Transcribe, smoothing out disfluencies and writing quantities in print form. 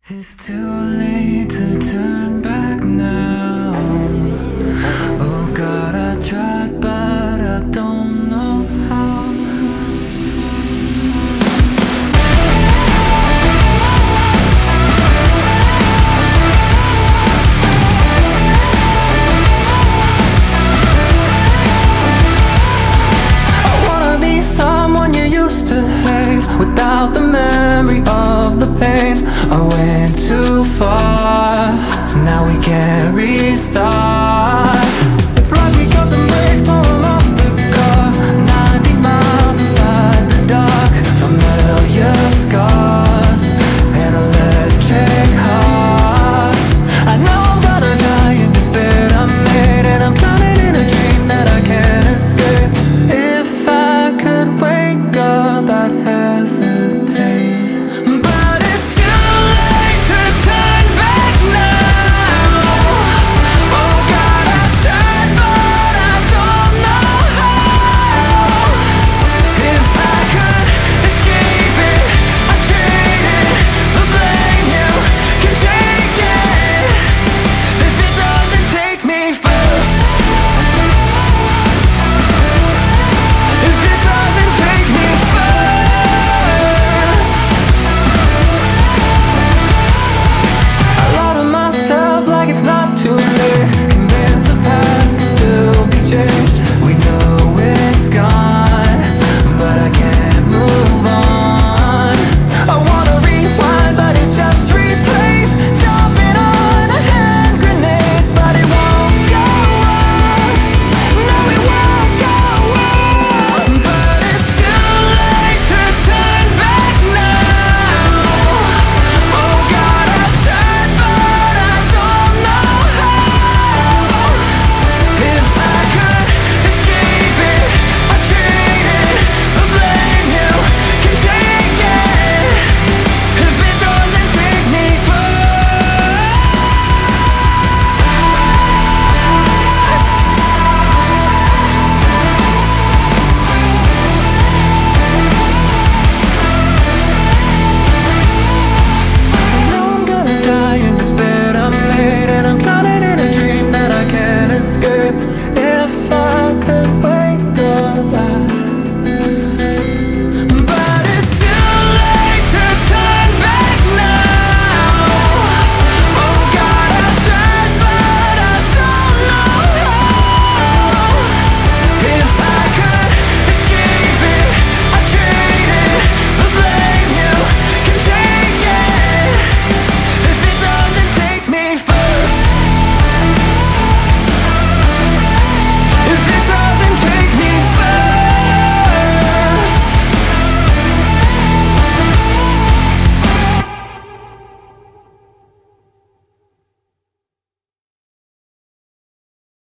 It's too late to turn back now. Oh God, I tried, but I don't know how. I wanna be someone you used to hate, without the memory of the pain. I went too far, now we can't restart.